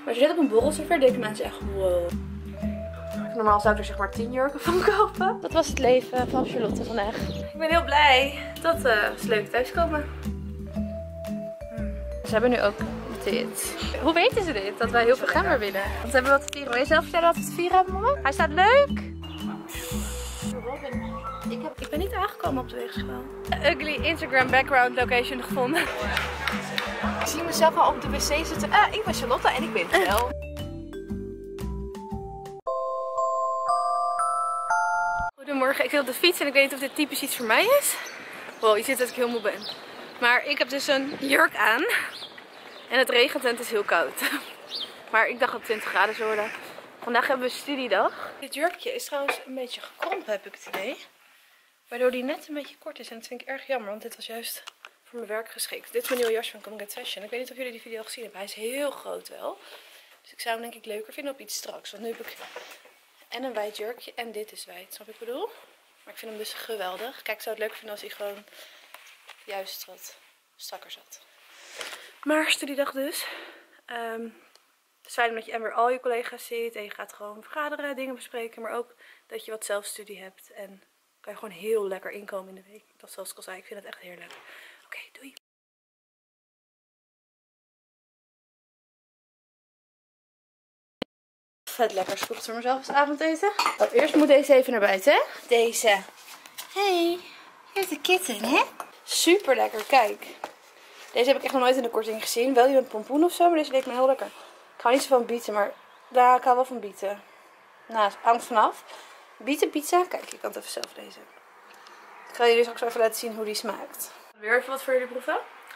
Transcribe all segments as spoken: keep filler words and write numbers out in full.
als je dit op een borrel serveert, denken mensen echt wow. Normaal zou ik er zeg maar tien jurken van kopen. Dat was het leven van Charlotte vandaag. Ik ben heel blij dat uh, ze leuk thuiskomen. Ze hebben nu ook dit. Hoe weten ze dit? Dat wij heel veel gember willen. Want we hebben wat te vieren. Wil je zelf vertellen wat we te vieren hebben, mama? Hij staat leuk. Ik, heb... ik ben niet aangekomen op de weegschaal. Ugly Instagram background location gevonden. Ik zie mezelf al op de wc zitten. Ah, ik ben Charlotte en ik ben het wel. Goedemorgen, ik zit op de fiets en ik weet niet of dit typisch iets voor mij is. Wow, je ziet dat ik heel moe ben. Maar ik heb dus een jurk aan. En het regent en het is heel koud. Maar ik dacht dat het twintig graden zou worden. Vandaag hebben we studiedag. Dit jurkje is trouwens een beetje gekrompen, heb ik het idee. Waardoor die net een beetje kort is. En dat vind ik erg jammer, want dit was juist voor mijn werk geschikt. Dit is mijn nieuwe jasje van Come Get Fashion. Ik weet niet of jullie die video gezien hebben. Hij is heel groot wel. Dus ik zou hem denk ik leuker vinden op iets straks. Want nu heb ik en een wijd jurkje en dit is wijd. Snap je wat ik bedoel? Maar ik vind hem dus geweldig. Kijk, ik zou het leuk vinden als hij gewoon juist wat strakker zat. Maar studiedag dus. Um, het is fijn omdat je en weer al je collega's ziet. En je gaat gewoon vergaderen, dingen bespreken. Maar ook dat je wat zelfstudie hebt. En kan je gewoon heel lekker inkomen in de week. Dat zoals ik al zei, ik vind het echt heerlijk. Oké, okay, doei. Vet lekker gekocht voor mezelf als avondeten. Oh, eerst moet deze even naar buiten, hè? Deze. Hey, hier is de kitten, hè? Super lekker, kijk. Deze heb ik echt nog nooit in de korting gezien. Wel die met pompoen of zo, maar deze leek me heel lekker. Ik hou niet zo van bieten, maar daar ik hou wel van bieten. Nou, het hangt vanaf. Bietenpizza, kijk, je kan het even zelf lezen. Ik ga jullie straks even laten zien hoe die smaakt. Weer even wat voor jullie proeven.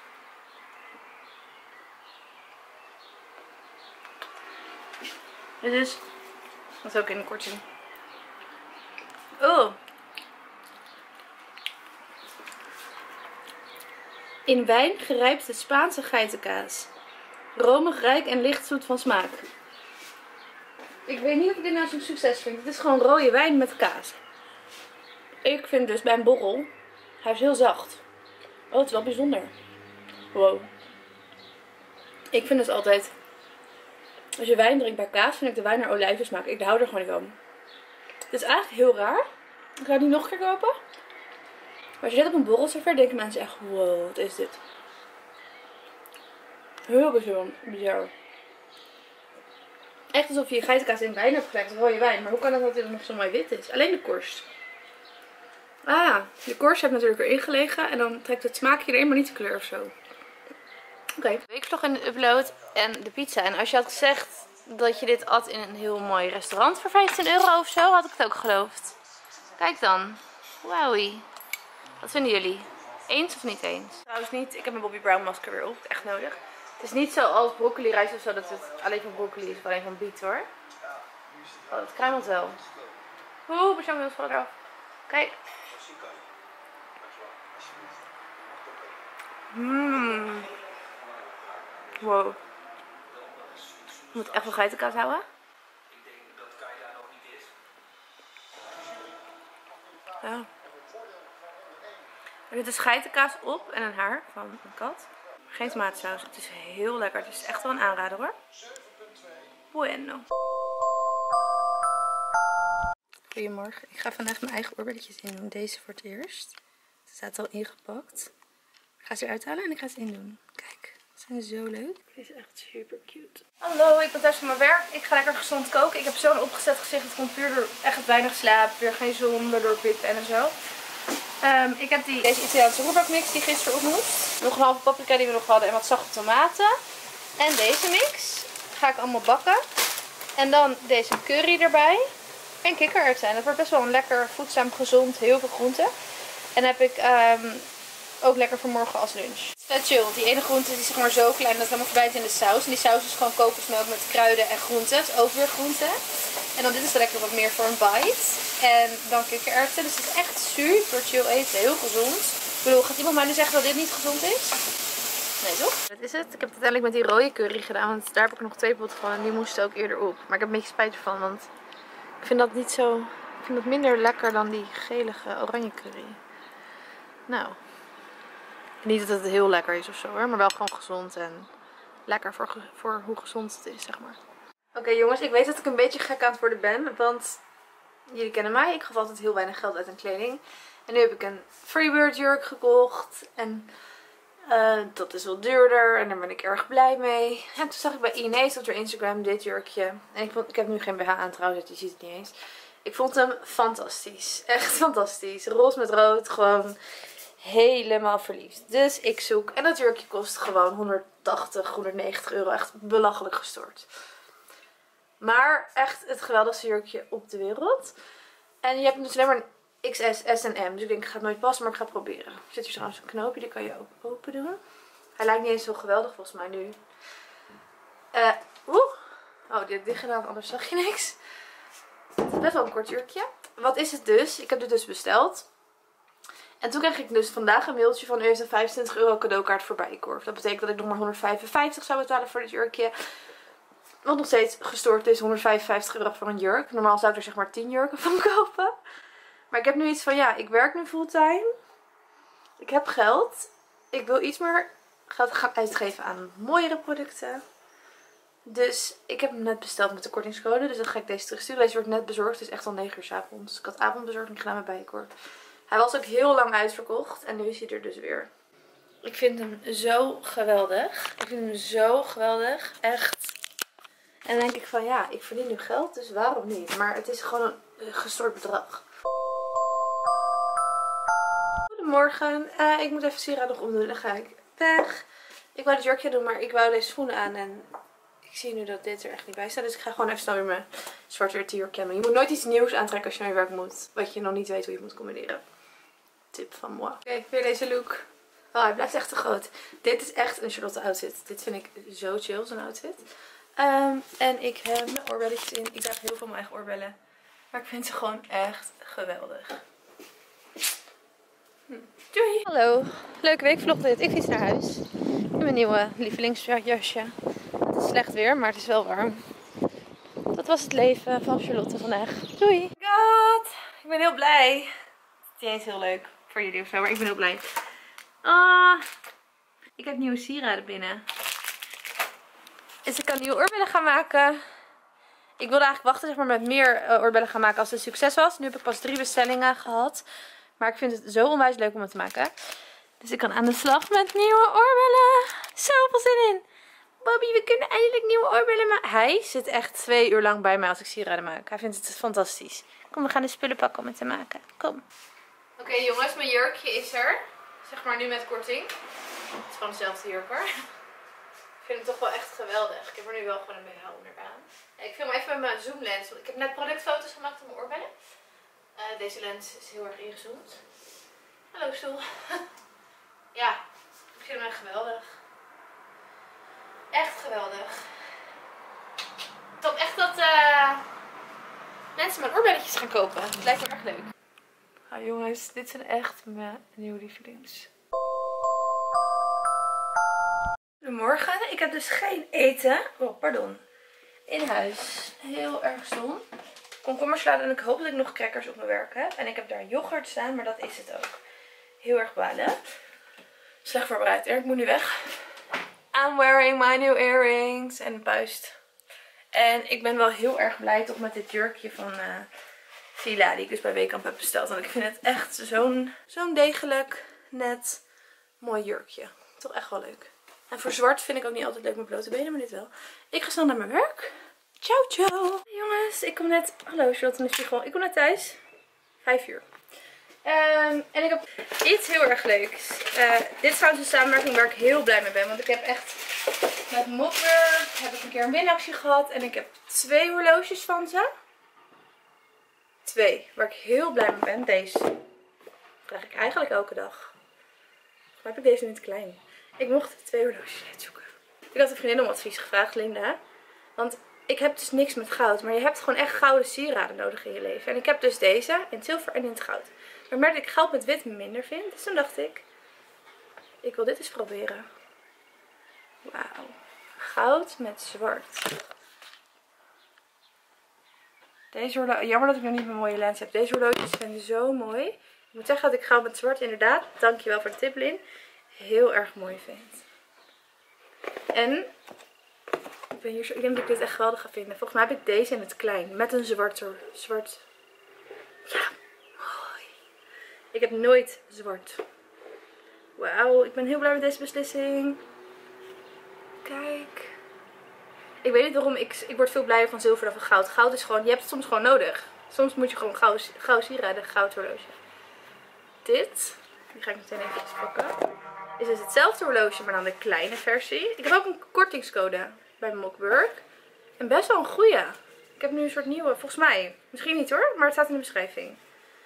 Dit is, dat is ook in de korting. Oh. In wijn gerijpte Spaanse geitenkaas. Romig, rijk en licht zoet van smaak. Ik weet niet of ik dit nou zo'n succes vind. Het is gewoon rode wijn met kaas. Ik vind dus bij een borrel, hij is heel zacht. Oh, het is wel bijzonder. Wow. Ik vind dus altijd, als je wijn drinkt bij kaas, vind ik de wijn naar olijven smaak. Ik hou er gewoon niet van. Het is eigenlijk heel raar. Ik ga het niet nog een keer kopen. Maar als je dit op een borrel serveert, denken mensen echt, wow, wat is dit? Heel bizar. Echt alsof je je geitenkaas in wijn hebt gelegd, rode wijn. Maar hoe kan het dat dit nog zo mooi wit is? Alleen de korst. Ah, de korst heeft natuurlijk erin gelegen. En dan trekt het smaakje erin, maar niet de kleur of zo. Oké. Okay. Weekvlog in de upload en de pizza. En als je had gezegd dat je dit at in een heel mooi restaurant voor vijftien euro of zo, had ik het ook geloofd. Kijk dan. Wowie. Wat vinden jullie? Eens of niet eens? Trouwens niet. Ik heb mijn Bobbi Brown masker weer op. Echt nodig. Het is niet zoals broccoli rijst of zo dat het alleen van broccoli is of alleen van biet hoor. Oh, het kruimelt wel. Oeh, bechamels vallen eraf. Kijk. Mmm. Wow. Je moet echt wel geitenkaas houden. Ja. Er zit dus geitenkaas op en een haar van een kat. Geen tomatensaus. Het is heel lekker. Het is echt wel een aanrader hoor. Bueno. Goedemorgen. Ik ga vandaag mijn eigen oorbelletjes in doen. Deze voor het eerst. Ze staat al ingepakt. Ik ga ze eruit halen en ik ga ze in doen. Kijk, ze zijn zo leuk. Deze is echt super cute. Hallo, ik ben thuis van mijn werk. Ik ga lekker gezond koken. Ik heb zo'n opgezet gezicht. Het komt puur door echt weinig slaap. Weer geen zon, door pip en zo. Um, ik heb die, deze Italiaanse roerbakmix die gisteren op moest. Nog een halve paprika die we nog hadden en wat zachte tomaten. En deze mix ga ik allemaal bakken. En dan deze curry erbij. En kikkererwten. En dat wordt best wel een lekker voedzaam, gezond, heel veel groenten. En dan heb ik um, ook lekker voor morgen als lunch. Het is vet chill, want die ene groente die is zeg maar zo klein dat het helemaal verbijt in de saus. En die saus is gewoon kokosmelk met kruiden en groenten. Het is ook weer groenten. En dan dit is dan lekker wat meer voor een bite. En dan kikkererwten. Dus het is echt super chill eten. Heel gezond. Ik bedoel, gaat iemand mij nu zeggen dat dit niet gezond is? Nee toch? Dat is het. Ik heb het uiteindelijk met die rode curry gedaan. Want daar heb ik nog twee potten van. En die moesten ook eerder op. Maar ik heb een beetje spijt ervan. Want ik vind dat niet zo... Ik vind dat minder lekker dan die gelige oranje curry. Nou. Niet dat het heel lekker is of zo hoor. Maar wel gewoon gezond en lekker voor, voor hoe gezond het is, zeg maar. Oké okay, jongens, ik weet dat ik een beetje gek aan het worden ben. Want jullie kennen mij. Ik gaf altijd heel weinig geld uit aan kleding. En nu heb ik een Freebird jurk gekocht. En uh, dat is wel duurder. En daar ben ik erg blij mee. En toen zag ik bij Inés op haar Instagram dit jurkje. En ik, vond, ik heb nu geen B H aan trouwens, je ziet het niet eens. Ik vond hem fantastisch. Echt fantastisch. Roze met rood. Gewoon helemaal verliefd. Dus ik zoek. En dat jurkje kost gewoon honderdtachtig, honderdnegentig euro. Echt belachelijk gestoord. Maar echt het geweldigste jurkje op de wereld. En je hebt dus alleen maar een X S, S en M. Dus ik denk, het gaat nooit passen, maar ik ga het proberen. Er zit hier trouwens een knoopje, die kan je ook open doen. Hij lijkt niet eens zo geweldig volgens mij nu. Uh, Oeh. Oh, dit dicht gedaan, anders zag je niks. Het is best wel een kort jurkje. Wat is het dus? Ik heb dit dus besteld. En toen kreeg ik dus vandaag een mailtje van u heeft een vijfentwintig euro cadeaukaart voor Bijenkorf. Dat betekent dat ik nog maar honderdvijfenvijftig zou betalen voor dit jurkje. Wat nog steeds gestoord is, honderdvijfenvijftig euro voor een jurk. Normaal zou ik er zeg maar tien jurken van kopen. Maar ik heb nu iets van, ja, ik werk nu fulltime. Ik heb geld. Ik wil iets meer geld gaan uitgeven aan mooiere producten. Dus ik heb hem net besteld met de kortingscode. Dus dan ga ik deze terugsturen. Deze wordt net bezorgd. Het is echt al negen uur 's avonds. Ik had avondbezorging gedaan met Bijenkorf. Hij was ook heel lang uitverkocht. En nu is hij er dus weer. Ik vind hem zo geweldig. Ik vind hem zo geweldig. Echt. En dan denk ik van ja, ik verdien nu geld. Dus waarom niet? Maar het is gewoon een gestort bedrag. Goedemorgen. Uh, ik moet even sieraad nog omdoen. Dan ga ik weg. Ik wou het jurkje doen, maar ik wou deze schoenen aan. En ik zie nu dat dit er echt niet bij staat. Dus ik ga gewoon even snel weer mijn zwarte witte jurkje aan doen. Je moet nooit iets nieuws aantrekken als je naar je werk moet. Wat je nog niet weet hoe je moet combineren. Tip van moi. Oké, okay, weer deze look. Oh, hij blijft echt te groot. Dit is echt een Charlotte outfit. Dit vind ik zo chill, zo'n outfit. Um, en ik heb mijn oorbelletjes in. Ik draag heel veel mijn eigen oorbellen. Maar ik vind ze gewoon echt geweldig. Hm. Doei! Hallo, leuke weekvlog dit. Ik fiets naar huis. In mijn nieuwe lievelingsjasje. Het is slecht weer, maar het is wel warm. Dat was het leven van Charlotte vandaag. Doei! God, ik ben heel blij. Het is niet eens heel leuk voor jullie of zo, maar ik ben heel blij. Ah, ik heb nieuwe sieraden binnen. Dus ik kan nieuwe oorbellen gaan maken. Ik wilde eigenlijk wachten zeg maar, met meer uh, oorbellen gaan maken als het een succes was. Nu heb ik pas drie bestellingen gehad. Maar ik vind het zo onwijs leuk om het te maken. Dus ik kan aan de slag met nieuwe oorbellen. Zoveel zin in. Bobby, we kunnen eindelijk nieuwe oorbellen maken. Hij zit echt twee uur lang bij mij als ik sieraden maak. Hij vindt het fantastisch. Kom, we gaan de spullen pakken om het te maken. Kom. Oké okay, jongens, mijn jurkje is er. Zeg maar nu met korting. Het is gewoon dezelfde jurk hoor. Ik vind het toch wel echt geweldig. Ik heb er nu wel gewoon een B H onderaan. Ik film even met mijn zoomlens. Want ik heb net productfoto's gemaakt van mijn oorbellen. Uh, deze lens is heel erg ingezoomd. Hallo stoel. Ja, ik vind hem echt geweldig. Echt geweldig. Ik hoop echt dat uh, mensen mijn oorbelletjes gaan kopen. Het lijkt me erg leuk. Ah, jongens, dit zijn echt mijn nieuwe lievelings. Goedemorgen. Ik heb dus geen eten. Oh, pardon. In huis. Heel erg stom. Komkommersalade en ik hoop dat ik nog crackers op mijn werk heb. En ik heb daar yoghurt staan, maar dat is het ook. Heel erg balen. Slecht voorbereid. Ik moet nu weg. I'm wearing my new earrings. En een puist. En ik ben wel heel erg blij toch met dit jurkje van uh, Fila. Die ik dus bij Weekamp heb besteld. Want ik vind het echt zo'n zo'n degelijk, net, mooi jurkje. Toch echt wel leuk. En voor zwart vind ik ook niet altijd leuk met blote benen, maar dit wel. Ik ga snel naar mijn werk. Ciao, ciao. Jongens, ik kom net... Hallo, Charlotte in de spiegel. Ik kom net thuis. Vijf uur. Um, en ik heb iets heel erg leuks. Uh, dit is trouwens een samenwerking waar ik heel blij mee ben. Want ik heb echt... Met Mopper heb ik een keer een winactie gehad. En ik heb twee horloges van ze. Twee. Waar ik heel blij mee ben. Deze draag ik eigenlijk elke dag. Maar heb ik deze niet klein. Ik mocht twee horloges uitzoeken. Ik had een vriendin om advies gevraagd, Linda. Want ik heb dus niks met goud. Maar je hebt gewoon echt gouden sieraden nodig in je leven. En ik heb dus deze in het zilver en in het goud. Maar ik merk dat ik goud met wit minder vind. Dus toen dacht ik, ik wil dit eens proberen. Wauw. Goud met zwart. Deze horloge, jammer dat ik nog niet mijn mooie lens heb. Deze horloges zijn zo mooi. Ik moet zeggen dat ik goud met zwart inderdaad, dankjewel voor de tip Lin, heel erg mooi vind. En ik, ben hier zo, ik denk dat ik dit echt geweldig ga vinden. Volgens mij heb ik deze in het klein. Met een zwart. zwart. Ja, mooi. Ik heb nooit zwart. Wauw, ik ben heel blij met deze beslissing. Kijk. Ik weet niet waarom, ik, ik word veel blijer van zilver dan van goud. Goud is gewoon, je hebt het soms gewoon nodig. Soms moet je gewoon goud, goud sieraden, goud horloge. Dit, die ga ik meteen even pakken. Is dus hetzelfde horloge, maar dan de kleine versie. Ik heb ook een kortingscode bij Mockberg. En best wel een goeie. Ik heb nu een soort nieuwe, volgens mij. Misschien niet hoor, maar het staat in de beschrijving.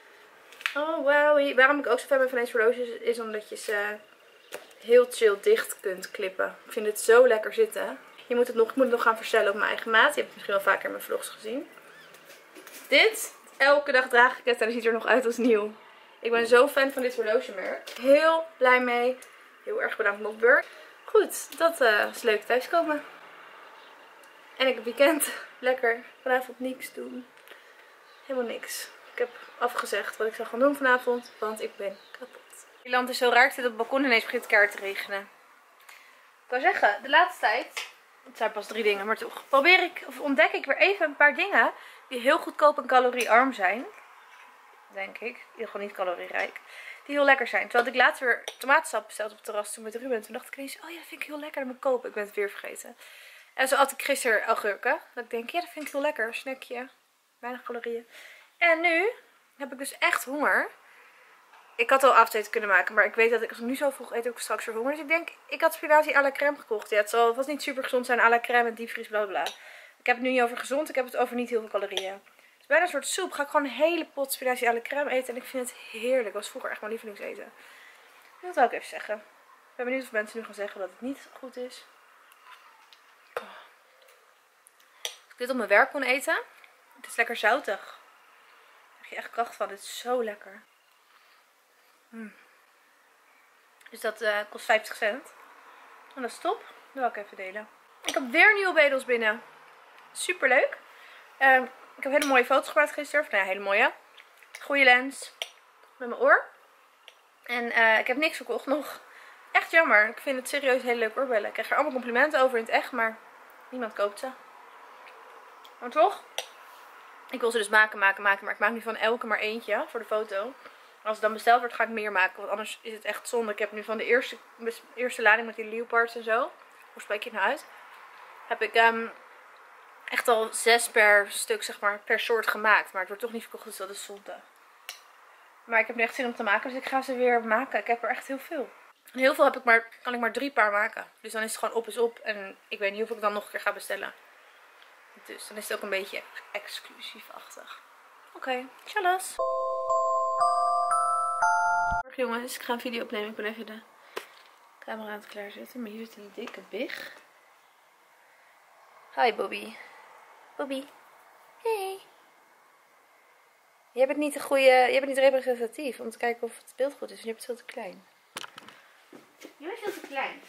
Oh wauw. Waarom ik ook zo fan ben van deze horloges is omdat je ze heel chill dicht kunt klippen. Ik vind het zo lekker zitten. Je moet het nog, ik moet het nog gaan verstellen op mijn eigen maat. Je hebt het misschien wel vaker in mijn vlogs gezien. Dit, elke dag draag ik het en het ziet er nog uit als nieuw. Ik ben zo fan van dit horlogemerk. Heel blij mee. Heel erg bedankt Mockberg. Goed, dat uh, is leuk thuiskomen. En ik heb weekend lekker vanavond niks doen. Helemaal niks. Ik heb afgezegd wat ik zou gaan doen vanavond, want ik ben kapot. Nederland is zo raar, ik zit op het balkon en ineens begint het keihard te regenen. Ik wou zeggen, de laatste tijd, het zijn pas drie dingen, maar toch probeer ik, of ontdek ik weer even een paar dingen die heel goedkoop en caloriearm zijn. Denk ik. In ieder geval niet calorierijk. Die heel lekker zijn. Terwijl ik laatst weer tomatensap besteld op het terras toen met Ruben. Toen dacht ik ineens, oh ja, dat vind ik heel lekker. Dat moet ik kopen. Ik ben het weer vergeten. En zo at ik gisteren augurken. Dat ik denk, ja, dat vind ik heel lekker. Snackje. Weinig calorieën. En nu heb ik dus echt honger. Ik had al avondeten kunnen maken. Maar ik weet dat ik als ik nu zo vroeg eet, ook ik straks weer honger. Dus ik denk, ik had spinazie à la crème gekocht. Ja, het, zal, het was niet super gezond zijn à la crème en diepvries, bla bla. Ik heb het nu niet over gezond. Ik heb het over niet heel veel calorieën. Bijna een soort soep. Ga ik gewoon een hele pot spinazie à la crème eten. En ik vind het heerlijk. Dat was vroeger echt mijn lievelingseten. Dat wil ik even zeggen. Ik ben benieuwd of mensen nu gaan zeggen dat het niet goed is. Oh. Als ik dit op mijn werk kon eten. Het is lekker zoutig. Daar krijg je echt kracht van. Dit is zo lekker. Mm. Dus dat uh, kost vijftig cent. En dat is top. Dat wil ik even delen. Ik heb weer nieuwe bedels binnen. Super leuk. Uh, Ik heb hele mooie foto's gemaakt gisteren. Of nou ja, hele mooie. Goede lens. Met mijn oor. En uh, ik heb niks verkocht nog. Echt jammer. Ik vind het serieus hele leuke oorbellen. Ik krijg er allemaal complimenten over in het echt. Maar niemand koopt ze. Maar toch. Ik wil ze dus maken, maken, maken. Maar ik maak nu van elke maar eentje voor de foto. Als het dan besteld wordt ga ik meer maken. Want anders is het echt zonde. Ik heb nu van de eerste, eerste lading met die leopards en zo. Hoe spreek je het nou uit? Heb ik... Um, echt al zes per stuk, zeg maar, per soort gemaakt. Maar het wordt toch niet verkocht, dus dat is zonde. Maar ik heb nu echt zin om te maken, dus ik ga ze weer maken. Ik heb er echt heel veel. En heel veel heb ik maar, kan ik maar drie paar maken. Dus dan is het gewoon op is op. En ik weet niet of ik dan nog een keer ga bestellen. Dus dan is het ook een beetje exclusief-achtig. Oké, okay, tjallas. Morgen jongens, ik ga een video opnemen. Ik ben even de camera aan het klaarzetten. Maar hier zit een dikke big. Hi Bobby. Bobby. Hey. Jij bent niet de goede, jij bent niet representatief om te kijken of het beeld goed is. Je bent veel te klein. Je bent veel te klein.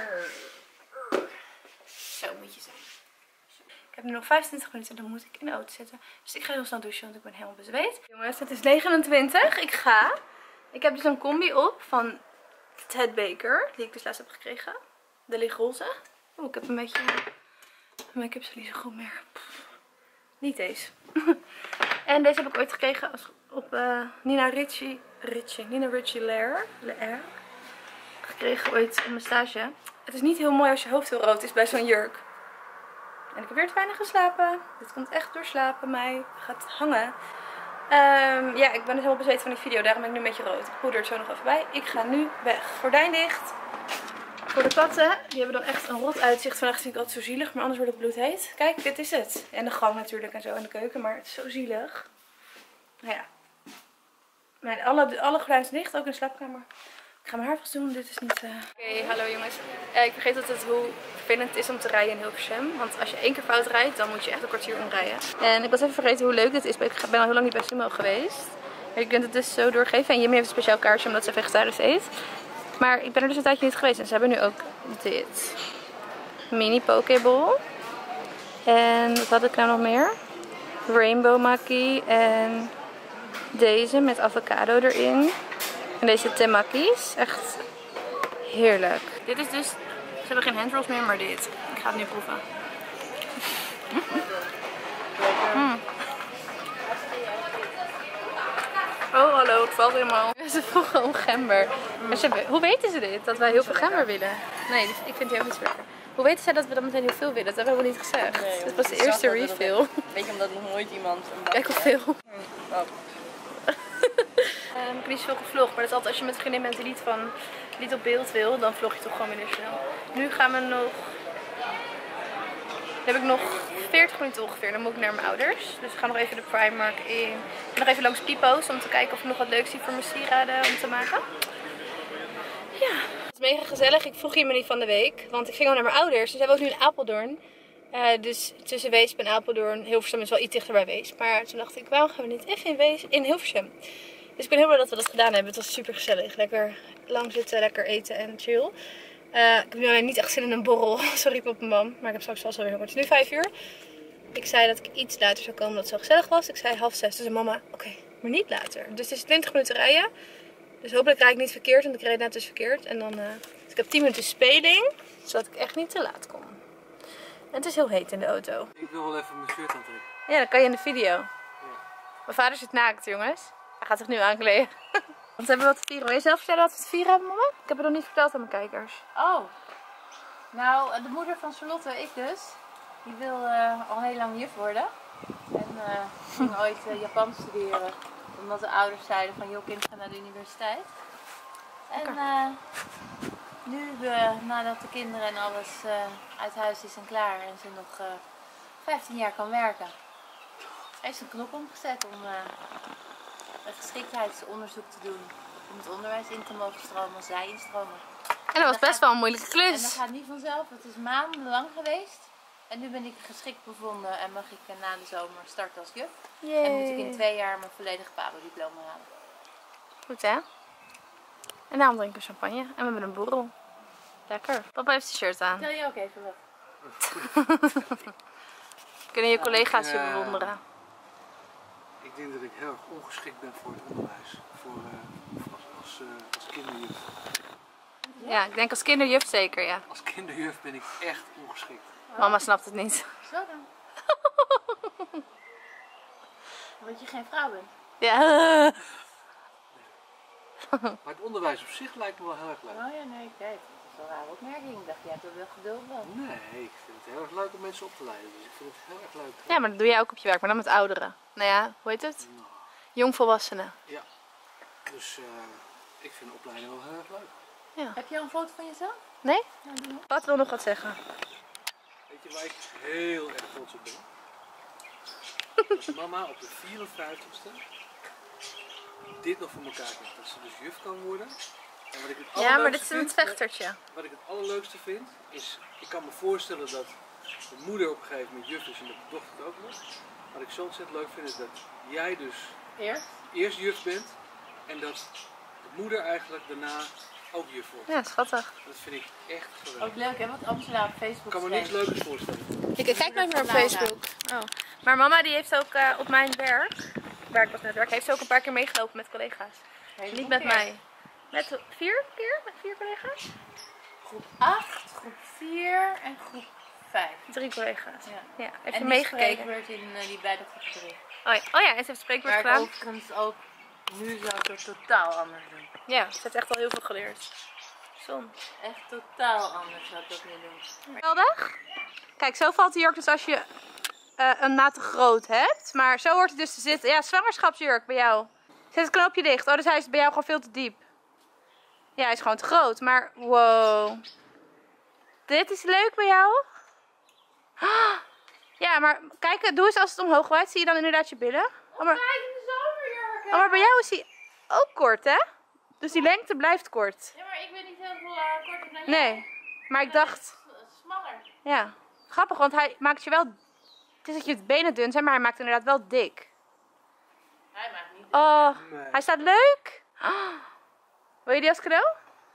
Zo moet je zijn. Ik heb nu nog vijfentwintig minuten en dan moet ik in de auto zitten. Dus ik ga heel snel douchen, want ik ben helemaal bezweet. Jongens, het is negenentwintig. Ik ga. Ik heb dus een combi op van Ted Baker, die ik dus laatst heb gekregen. De lichtroze. Oeh, ik heb een beetje... Mijn make-up is niet zo goed meer. Pff. Niet deze. En deze heb ik ooit gekregen als, op uh, Nina Ricci. Ricci. Nina Ricci Lair. Lair. Gekregen ooit op mijn stage. Het is niet heel mooi als je hoofd heel rood is bij zo'n jurk. En ik heb weer te weinig geslapen. Dit komt echt door slapen mij. Gaat hangen. Um, ja, ik ben dus helemaal bezeten van die video. Daarom ben ik nu een beetje rood. Ik poeder het zo nog even bij. Ik ga nu weg. Gordijn dicht. Voor de katten, die hebben dan echt een rot uitzicht. Vandaag vind ik altijd zo zielig, maar anders wordt het bloedheet. Kijk, dit is het. En de gang natuurlijk en zo in de keuken, maar het is zo zielig. Nou ja. Mijn, alle, alle gordijnen zijn dicht, ook in de slaapkamer. Ik ga mijn haar vast doen, dit is niet... Uh... Oké, okay, hallo jongens. Uh, ik vergeet altijd hoe vervelend het is om te rijden in Hilversum. Want als je één keer fout rijdt, dan moet je echt een kwartier omrijden. En ik was even vergeten hoe leuk dit is. Ik ben al heel lang niet bij Sumo geweest. Maar je kunt het dus zo doorgeven. En Jimmy heeft een speciaal kaartje omdat ze vegetarisch eet. Maar ik ben er dus een tijdje niet geweest. En ze hebben nu ook dit. Mini pokeball. En wat had ik nou nog meer? Rainbow maki. En deze met avocado erin. En deze temaki's. Echt heerlijk. Dit is dus Ze hebben geen handrolls meer, maar dit. Ik ga het nu proeven. Mm. Oh, hallo, het valt helemaal. Ze vroegen om gember. Mm. Ze, hoe weten ze dit? Dat wij heel veel gember willen? Nee, ik vind het helemaal niet lekker. Hoe weten zij dat we dan meteen heel veel willen? Dat hebben we niet gezegd. Nee, dit was de eerste refill. Weet je, omdat nog nooit iemand een Kijk hoeveel. Oh. Um, ik heb niet zoveel gevlogd, maar dat is altijd als je met een vriendin bent die niet, van, niet op beeld wil, dan vlog je toch gewoon weer snel. Nu gaan we nog... Dan heb ik nog veertig minuten ongeveer, dan moet ik naar mijn ouders. Dus we gaan nog even de Primark in. En nog even langs Pipo's om te kijken of ik nog wat leuks zie voor mijn sieraden om te maken. Ja, het is mega gezellig. Ik vroeg iemand niet van de week, want ik ging al naar mijn ouders. Dus hebben we ook nu in Apeldoorn. Uh, dus tussen Weesp en Apeldoorn. Hilversum is wel iets dichter bij Weesp. Maar toen dacht ik, waarom gaan we niet even in, Weesp, in Hilversum? Dus ik ben heel blij dat we dat gedaan hebben. Het was super gezellig. Lekker lang zitten, lekker eten en chill. Uh, ik heb nu niet echt zin in een borrel. Sorry op mijn mam. Maar ik heb straks vast wel weer honger. Het is nu vijf uur. Ik zei dat ik iets later zou komen omdat het zo gezellig was. Ik zei half zes. Dus mama, oké, okay, maar niet later. Dus het is twintig minuten rijden. Dus hopelijk rijd ik niet verkeerd. Want ik reed net dus verkeerd. En dan, uh, dus ik heb tien minuten speling. Zodat ik echt niet te laat kom. En het is heel heet in de auto. Ik wil wel even mijn shirt aantrekken. Ja, dat kan je in de video. Ja. Mijn vader zit naakt, jongens. Hij gaat zich nu aankleden. Want we hebben wat te vieren. Wil je zelf vertellen wat we te vieren hebben, mama? Ik heb het nog niet verteld aan mijn kijkers. Oh. Nou, de moeder van Charlotte, ik dus, die wil uh, al heel lang juf worden. En uh, ging ooit uh, Japan studeren. Omdat de ouders zeiden van, joh, kind, ga naar de universiteit. En uh, nu, uh, nadat de kinderen en alles uh, uit huis is en klaar en ze nog uh, vijftien jaar kan werken, heeft ze een knop omgezet om uh, een geschiktheidsonderzoek te doen. Om het onderwijs in te mogen stromen als zij instromen. En dat was best wel een moeilijke klus. En dat gaat niet vanzelf. Het is maandenlang geweest. En nu ben ik geschikt bevonden en mag ik na de zomer starten als juf. Yay. En moet ik in twee jaar mijn volledige pabo-diploma halen. Goed hè? En daarom drinken we champagne. En we hebben een borrel. Lekker. Papa heeft zijn shirt aan. Tel je ook even wat. Kunnen je collega's je ik, uh, bewonderen? Ik denk dat ik heel erg ongeschikt ben voor het onderwijs. Voor, uh, voor als, als, uh, als kinderjuf. Ja, ik denk als kinderjuf zeker, ja. Als kinderjuf ben ik echt ongeschikt. Oh. Mama snapt het niet. Zo dan. Omdat je geen vrouw bent. Ja. Maar het onderwijs op zich lijkt me wel heel erg leuk. Oh ja, nee, kijk. Dat is wel een rare opmerking. Ik dacht, jij hebt er wel geduld wel. Nee, ik vind het heel erg leuk om mensen op te leiden. Dus ik vind het heel erg leuk. Ja, maar dat doe jij ook op je werk, maar dan met ouderen. Nou ja, hoe heet het? Nou, Jongvolwassenen. ja. Dus uh, ik vind opleiding wel heel erg leuk. Ja. Heb je al een foto van jezelf? Nee? Ja, doe maar. Wat wil nog wat zeggen? Weet je waar ik heel erg trots op ben? Dat mama op de vierenvijftigste dit nog voor elkaar krijgt. Dat ze dus juf kan worden. En wat ik het Ja, maar dit is vind, een vechtertje. Wat ik het allerleukste vind, is, ik kan me voorstellen dat de moeder op een gegeven moment juf is en dat de dochter het ook wordt. Wat ik zo ontzettend leuk vind is dat jij dus Eerst? eerst juf bent en dat de moeder eigenlijk daarna ook juf wordt. Ja, schattig. Dat vind ik echt geweldig. Ook leuk hè, wat Angela op Facebook Ik kan me niks leukers voorstellen. Ik kijk nooit meer op Facebook. Oh. Maar mama die heeft ook uh, op mijn werk, waar ik was net werk, heeft ze ook een paar keer meegelopen met collega's. Niet met mij. Met vier keer? Met vier collega's? Groep acht, groep vier en groep vijf. Drie collega's. Ja. Ja. Heeft En je die meegekeken? spreekbeurt in uh, die bij de groep drie. Oh ja. oh ja, en ze heeft spreekbeurt Maar ik gedaan. overigens ook, nu zou ik het totaal anders doen. Ja, ze heeft echt al heel veel geleerd. Zon. Echt totaal anders zou ik dat nu doen. Geweldig. Kijk, zo valt de jurk dus als je uh, een maat te groot hebt. Maar zo hoort het dus te zitten. Ja, zwangerschapsjurk bij jou. Zet het knoopje dicht. Oh, dus hij is bij jou gewoon veel te diep. Ja, hij is gewoon te groot. Maar wow. Dit is leuk bij jou. Ah. Ja, maar kijk, doe eens als het omhoog waait. Zie je dan inderdaad je billen? Oh, maar... oh, maar bij jou is hij ook kort, hè? Dus die lengte blijft kort. Ja, maar ik ben niet heel veel uh, korter dan jij. Nee, maar ik dacht... Smaller. Ja, grappig, want hij maakt je wel... Het is dat je benen dun zijn, maar hij maakt inderdaad wel dik. Hij maakt niet. Oh, Nee. hij staat leuk. Oh. Wil je die als cadeau?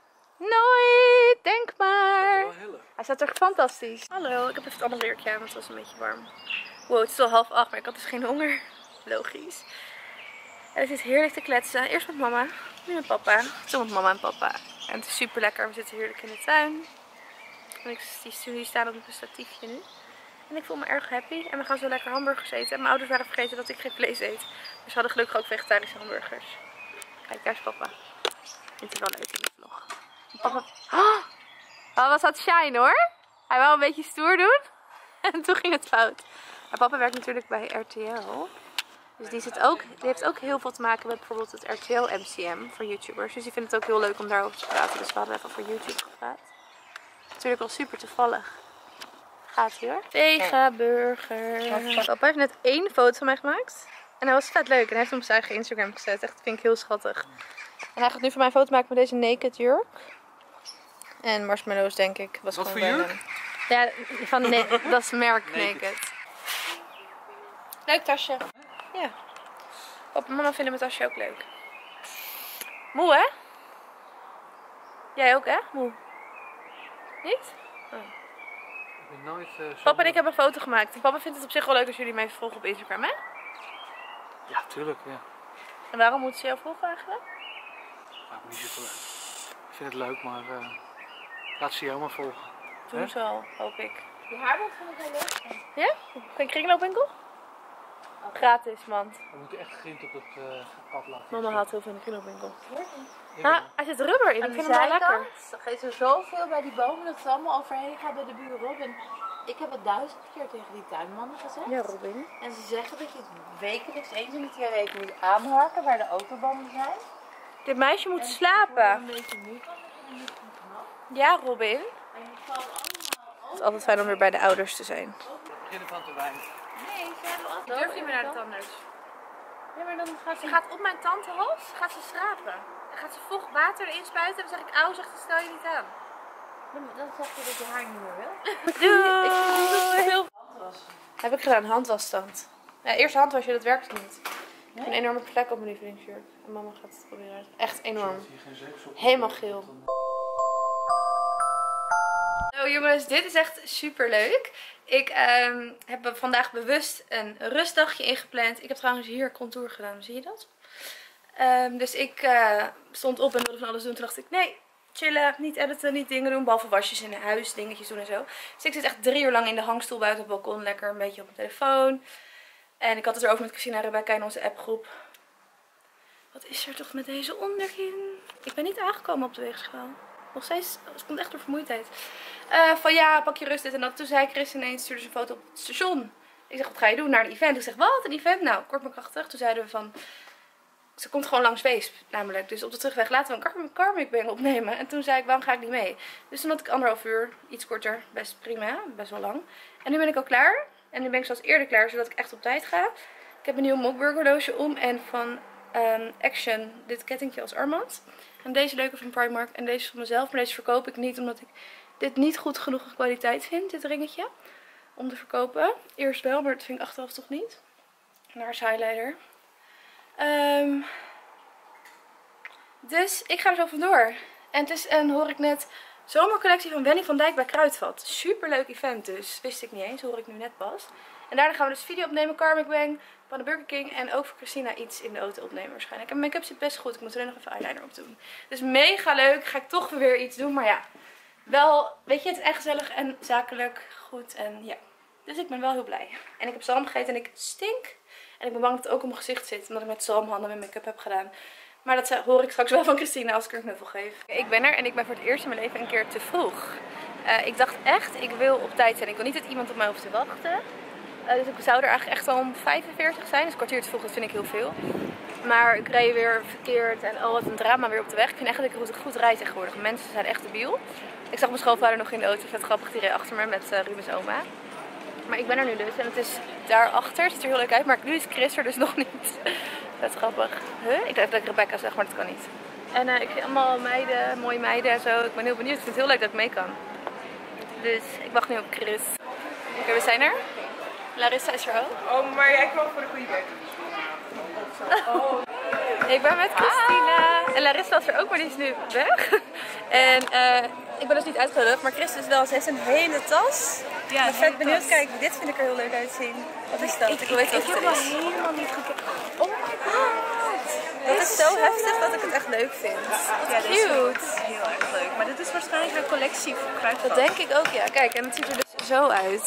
Nooit, denk maar. Wel heel leuk. Hij staat er fantastisch. Hallo, ik heb even het andere jurkje aan, want het was een beetje warm. Wow, het is al half acht, maar ik had dus geen honger. Logisch. En het is heerlijk te kletsen. Eerst met mama, nu met papa. Zo met mama en papa. En het is super lekker, we zitten heerlijk in de tuin. En ik, die, die staan op een statiefje nu. En ik voel me erg happy. En we gaan zo lekker hamburgers eten. En mijn ouders waren vergeten dat ik geen vlees eet. Dus we hadden gelukkig ook vegetarische hamburgers. Kijk, daar is papa. Vindt hij wel leuk in de vlog. En papa... Oh, oh, was dat shine hoor. Hij wou een beetje stoer doen. En toen ging het fout. Maar papa werkt natuurlijk bij R T L. Dus die, zit ook, die heeft ook heel veel te maken met bijvoorbeeld het R T L M C M voor YouTubers. Dus die vindt het ook heel leuk om daarover te praten. Dus we hadden even voor YouTube gepraat. Natuurlijk wel super toevallig. Gaat hij hoor. Vegaburger. Papa heeft net één foto van mij gemaakt. En hij was vet leuk. En hij heeft hem op zijn eigen Instagram gezet. Echt, dat vind ik heel schattig. En hij gaat nu van mij een foto maken met deze naked jurk. En marshmallows denk ik. Was Wat gewoon voor bij jurk? hem. Ja, van ne dat is merk Naked. Naked. Leuk tasje. Ja. Papa en mama vinden mijn tasje ook leuk. Moe hè? Jij ook hè? Moe. Niet? Oh. Ik ben nooit uh, zo... Papa en ik hebben een foto gemaakt. En papa vindt het op zich wel leuk als jullie mij volgen op Instagram hè? Ja, tuurlijk. Ja. En waarom moeten ze jou volgen eigenlijk? Maakt me niet zoveel uit. Ik vind het leuk, maar uh, laat ze jou maar volgen. Doen Hè? ze al, hoop ik. Die haarband vond ik heel leuk. Ja? Geen kringloopwinkel? Gratis man. We moeten echt grind op het uh, pad laten. Mama haalt heel veel in de kringloopwinkel. Ja, Ah, hij zit rubber in. En Ik die vind hem wel lekker. zijkant geeft er zoveel bij die bomen dat het allemaal overheen gaat bij de buren op. En ik heb het duizend keer tegen die tuinmannen gezegd. Ja, Robin. En ze zeggen dat je het wekelijks eens in de twee weken moet aanharken waar de autobanden zijn. Dit meisje moet En ik slapen. word een beetje moe van het en niet van knap. Ja, Robin. En je valt allemaal Het is altijd fijn om weer bij de ouders te zijn. We beginnen van te weinig. Nee, ze hebben altijd... Ik durf niet meer naar de tandarts. Ja, maar dan gaat Ze gaat op mijn tandhals, gaat ze schrapen. Dan gaat ze vocht water erin spuiten en dan zeg ik, auw, zegt ze, stel je niet aan. Dan zeg je dat je haar niet meer wil. Doei! Ik vind niet dat ze veel... Heb ik gedaan, handwasstand. Ja, eerst handwasje, dat werkte niet. Ik heb een enorme plek op mijn lievelingsjurk. En mama gaat het proberen. Echt enorm. Helemaal geel. Hallo jongens, dit is echt super leuk. Ik um, heb vandaag bewust een rustdagje ingepland. Ik heb trouwens hier contour gedaan, zie je dat? Um, dus ik uh, stond op en wilde van alles doen. Toen dacht ik, nee, chillen, niet editen, niet dingen doen. Behalve wasjes in huis, dingetjes doen en zo. Dus ik zit echt drie uur lang in de hangstoel buiten op het balkon. Lekker een beetje op mijn telefoon. En ik had het erover met Christina en Rebecca in onze appgroep. Wat is er toch met deze onderkin? Ik ben niet aangekomen op de weegschaal. Nog steeds, het komt echt door vermoeidheid. Uh, van ja, pak je rust dit en dat. Toen zei Chris ineens, stuurde ze een foto op het station. Ik zeg, wat ga je doen? Naar een event. Ik zeg, wat? Een event? Nou, kort maar krachtig. Toen zeiden we van, ze komt gewoon langs Weesp namelijk. Dus op de terugweg laten we een karmikbang opnemen. En toen zei ik, waarom ga ik niet mee? Dus toen had ik anderhalf uur, iets korter, best prima, best wel lang. En nu ben ik al klaar. En nu ben ik zoals eerder klaar, zodat ik echt op tijd ga. Ik heb een nieuw Mockburger horloge om en van um, Action dit kettingje als armband. En deze leuke van Primark en deze van mezelf. Maar deze verkoop ik niet omdat ik dit niet goed genoeg kwaliteit vind, dit ringetje. Om te verkopen. Eerst wel, maar dat vind ik achteraf toch niet. Naar als highlighter. Um, dus ik ga er zo vandoor. En het is een, hoor ik net, zomercollectie van Wenny van Dijk bij Kruidvat. Super leuk event dus. Wist ik niet eens, hoor ik nu net pas. En daarna gaan we dus video opnemen, karmikbang van de Burger King. En ook voor Christina iets in de auto opnemen waarschijnlijk. En mijn make-up zit best goed. Ik moet alleen nog even eyeliner op doen. Dus mega leuk. Ga ik toch weer iets doen. Maar ja, wel, weet je, het is echt gezellig en zakelijk goed. En ja, dus ik ben wel heel blij. En ik heb zalm gegeten en ik stink. En ik ben bang dat het ook op mijn gezicht zit. Omdat ik met zalmhanden mijn make-up heb gedaan. Maar dat hoor ik straks wel van Christina als ik er een knuffel geef. Ik ben er en ik ben voor het eerst in mijn leven een keer te vroeg. Uh, ik dacht echt, ik wil op tijd zijn. Ik wil niet dat iemand op mij hoeft te wachten. Uh, dus ik zou er eigenlijk echt al om vijfenveertig zijn. Dus een kwartier te vroeg, dat vind ik heel veel. Maar ik reed weer verkeerd en oh wat een drama weer op de weg. Ik vind echt dat ik goed, goed rijd tegenwoordig. Mensen zijn echt debiel. Ik zag mijn schoonvader nog in de auto. Vet grappig, die reed achter me met uh, Rubens oma. Maar ik ben er nu dus en het is daarachter. Het ziet er heel leuk uit, maar nu is Chris er dus nog niet. Vet grappig. Huh? Ik dacht dat ik Rebecca zeg, maar dat kan niet. En uh, ik zie allemaal meiden, mooie meiden en zo. Ik ben heel benieuwd. Ik vind het heel leuk dat ik mee kan. Dus ik wacht nu op Chris. Oké, okay, we zijn er. Larissa is er ook. Oh, maar jij kwam voor de goede weg. Oh. Ik ben met Christina. En Larissa was er ook, maar die is nu weg. En uh, ik ben dus niet uitgenodigd, maar Chris is wel. Ze heeft een hele tas. ik ben vet benieuwd. Kijk, dit vind ik er heel leuk uitzien. Wat is dat? Ik, ik wil weten wat Ik het heb is. nog helemaal niet gekeken. Oh my god! Dat is zo heftig dat ik het echt leuk vind. Ja, dit is Cute. heel erg leuk. Maar dit is waarschijnlijk een collectie voor kruidvat. Dat denk ik ook, ja. Kijk, en het ziet er dus zo uit.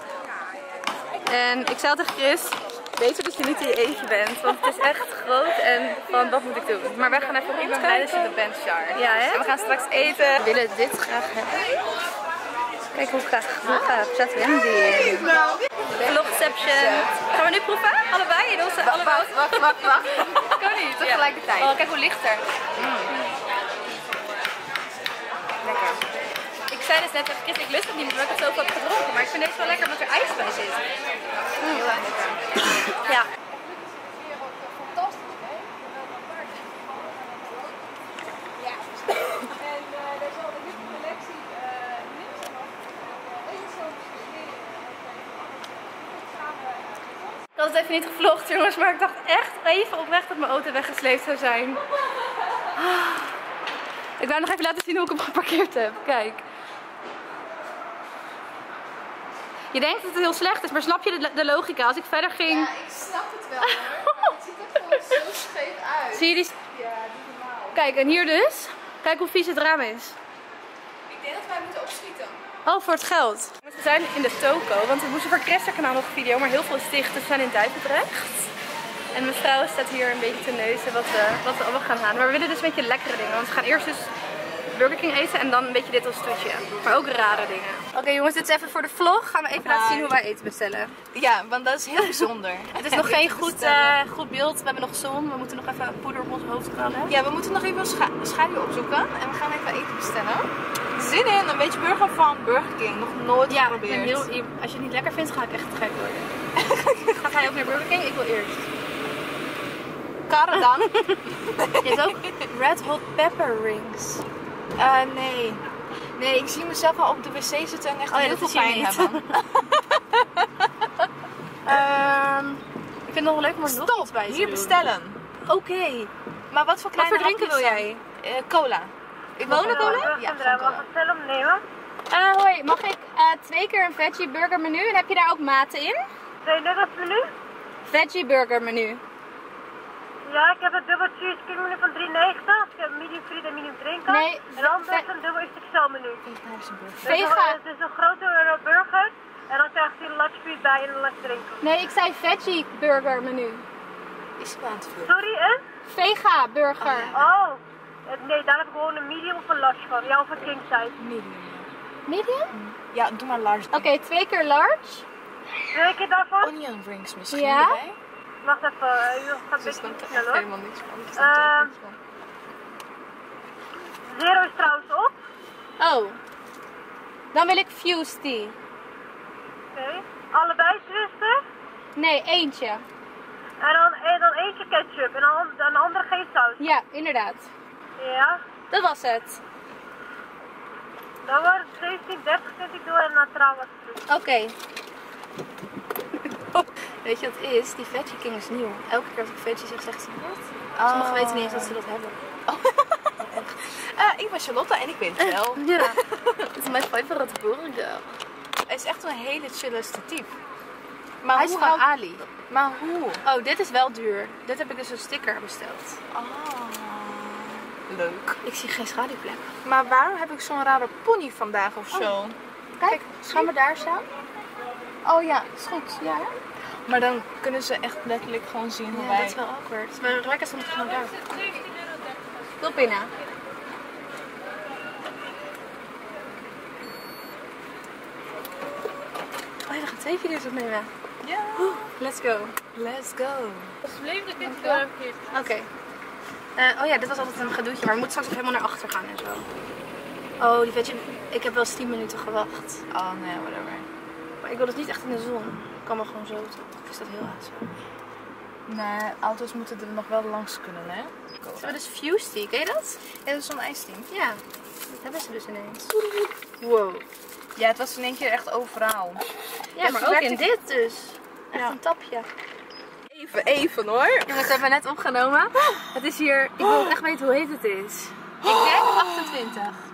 En ik zei tegen Chris, beter dat je niet in je eentje bent. Want het is echt groot en van wat moet ik doen. Maar wij gaan even Ik ben blij dat je rondkijken. er bent, Char. Ja, hè? En we gaan straks eten. We willen dit graag hebben. Kijk hoe graag, hoe graag zat Wendy in. Vlogception. Gaan we nu proeven? Allebei? In onze allebei? Wacht, wacht, wacht. Kan niet. Tegelijkertijd. Oh, kijk hoe lichter. Lekker. Ik zei dus net tegen Chris, ik lust het niet meer omdat ik het zoveel heb gedronken. Maar ik vind deze wel lekker omdat er ijs bij zit. Heel erg lekker. Ja. Ik had het even niet gevlogd, jongens, maar ik dacht echt even oprecht dat mijn auto weggesleept zou zijn. Ah. Ik wou nog even laten zien hoe ik hem geparkeerd heb. Kijk. Je denkt dat het heel slecht is, maar snap je de, de logica? Als ik verder ging... Ja, ik snap het wel hoor. Het ziet er gewoon zo scheef uit. Zie je die... Ja, niet normaal. Kijk, en hier dus. Kijk hoe vies het raam is. Ik denk dat wij moeten opschieten. Oh, voor het geld. We zijn in de toko, want we moesten voor Chris kanaal nog een video, maar heel veel is dicht. Dus we zijn in Duivendrecht. En mijn vrouw staat hier een beetje te neuzen wat we, wat we allemaal gaan halen. Maar we willen dus een beetje lekkere dingen. Want we gaan eerst dus Burger King eten en dan een beetje dit als toetje. Maar ook rare dingen. Oké okay, jongens, dit is even voor de vlog. Gaan we even laten zien hoe wij eten bestellen. Ja, want dat is heel bijzonder. Het is nog geen goed, uh, goed beeld. We hebben nog zon. We moeten nog even poeder op ons hoofd krallen. Ja, we moeten nog even scha schaduw opzoeken. En we gaan even eten bestellen. Zin in, een beetje burger van Burger King. Nog nooit ja, geprobeerd. Ik ben heel, als je het niet lekker vindt, ga ik echt gek worden. Ga jij ook naar Burger King? Ik wil eerst. Karre dan. Je hebt ook Red Hot Pepper Rings. Uh, nee. Nee, ik zie mezelf al op de wc zitten en echt oh, ja, heel veel dat pijn hebben. um, ik vind het nog wel leuk om er nog iets bij te hier doen. bestellen. Oké. Okay. Maar wat voor Wat kleine voor drinken wil jij? Uh, cola. Ik wil Gewone cola? Ja, van cola. nemen. Uh, hoi, mag ik uh, twee keer een veggie burger menu en heb je daar ook maten in? Twee nuggets menu? Veggie burger menu. Ja, ik heb een dubbel cheeseburger menu van drie negentig. Ik heb medium friet en medium drinken. Nee, en anders een dubbel X X L menu. Vega. Het is een grote burger en dan krijg je een large friet bij en een large drinken. Nee, ik zei veggie burger menu. Is wel aan het veel. Sorry, hè? Vega burger. Oh, nee, daar heb ik gewoon een medium of een large van. Ja, of een king size. Medium. Medium? Ja, doe maar large. Oké, okay, twee keer large. Twee keer daarvan? Onion rings misschien ja? erbij. Wacht even, uh, u gaat een beetje snel hoor. Helemaal niks van. Ik uh, niks van. Zero is trouwens op. Oh. Dan wil ik fused tea. Oké. Okay. Allebei zuster? Nee, eentje. En dan, en dan eentje ketchup en dan, dan de andere geen saus. Ja, inderdaad. Ja. Dat was het. Dan wordt het zeventien dertig zet ik door en dan trouwens. Oké. Okay. Weet je wat het is? Die Veggie King is nieuw. Elke keer als ik veggie zeg, zegt ze wat? Oh. Sommigen weten niet eens dat ze dat hebben. Oh. uh, ik ben Charlotte en ik weet het wel. Ja. Het is mijn favoriete burger. Het is echt een hele chille statief. Maar Hij hoe is van hou... Ali. Maar hoe? Oh, dit is wel duur. Dit heb ik dus een sticker besteld. Oh. Leuk. Ik zie geen schaduwplek. Maar waarom heb ik zo'n rare pony vandaag of zo? Oh. Kijk, Kijk gaan we daar staan? Oh ja, is goed. Ja. Maar dan kunnen ze echt letterlijk gewoon zien hoe ja, wij... dat is wel awkward. Maar lekker stond het gewoon daar. Wil binnen. Oh, je gaat twee video's opnemen. Ja. Oeh, let's go. Let's go. Alsjeblieft, ik vind het wel even. Oké. Uh, oh ja, dit was altijd een gedoetje, maar we moeten straks nog helemaal naar achter gaan en zo. Oh, die veggie. Ik heb wel eens tien minuten gewacht. Oh nee, whatever. Maar ik wil dus niet echt in de zon. Ik kan wel gewoon zo toch? Of is dat heel laat zo? Nee, auto's moeten er nog wel langs kunnen, hè? Ze hebben dus Fused tea, ken je dat? Ja, dat is zo'n ijsteam. Ja, dat hebben ze dus ineens. Wow. Ja, het was in één keer echt overal. Ja, maar ook in dit dus. Echt ja. een tapje. Even, even hoor. Jongens, we hebben net opgenomen. Het is hier, ik wil echt weten hoe heet het is. Ik denk achtentwintig.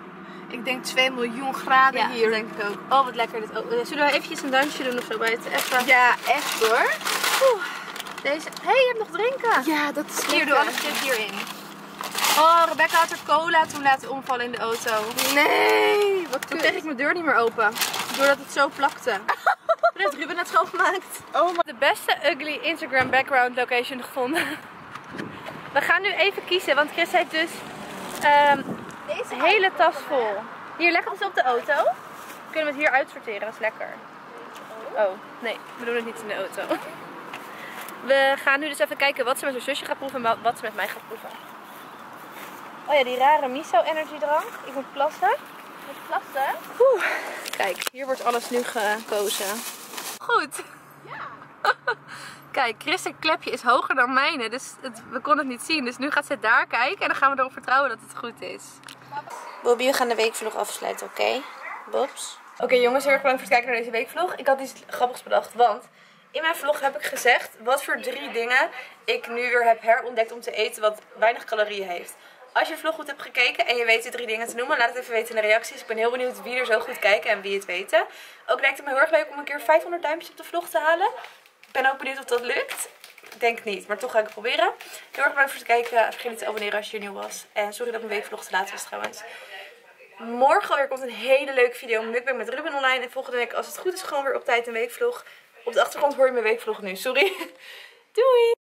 Ik denk twee miljoen graden Ja, hier. dat denk ik ook. Oh, wat lekker dit ook. Zullen we eventjes een dansje doen of zo bij het even? Ja, echt hoor. Oeh, deze. Hé, hey, je hebt nog drinken. Ja, dat is Hier, doe alles dit hierin. Oh, Rebecca had haar cola toen laten omvallen in de auto. Nee, wat Toen kut. kreeg ik mijn deur niet meer open. Doordat het zo plakte. Toen heeft Ruben net schoongemaakt. Oh my. De beste ugly Instagram background location gevonden. We gaan nu even kiezen, want Chris heeft dus um, Deze een hele tas vol. Hier, leg het eens op de auto. Dan kunnen we het hier uitsorteren, dat is lekker. Oh, nee, we doen het niet in de auto. We gaan nu dus even kijken wat ze met haar zusje gaat proeven en wat ze met mij gaat proeven. Oh ja, die rare miso energy drank. Ik moet plassen. Moet je plassen? Oeh. Kijk, hier wordt alles nu gekozen. Goed. Ja. Kijk, Chris' klepje is hoger dan mijne, dus het, we konden het niet zien. Dus nu gaat ze daar kijken en dan gaan we erop vertrouwen dat het goed is. Bobby, we gaan de weekvlog afsluiten, oké? Okay? Bobs? Oké okay, jongens, heel erg bedankt voor het kijken naar deze weekvlog. Ik had iets grappigs bedacht, want in mijn vlog heb ik gezegd wat voor drie dingen ik nu weer heb herontdekt om te eten wat weinig calorieën heeft. Als je de vlog goed hebt gekeken en je weet de drie dingen te noemen, laat het even weten in de reacties. Ik ben heel benieuwd wie er zo goed kijken en wie het weten. Ook lijkt het me heel erg leuk om een keer vijfhonderd duimpjes op de vlog te halen. Ik ben ook benieuwd of dat lukt. Ik denk het niet, maar toch ga ik het proberen. Heel erg bedankt voor het kijken. Vergeet niet te abonneren als je hier nieuw was. En sorry dat mijn weekvlog te laat was trouwens. Morgen alweer komt een hele leuke video mukbang met Ruben online. En volgende week, als het goed is, gewoon weer op tijd een weekvlog. Op de achtergrond hoor je mijn weekvlog nu. Sorry. Doei!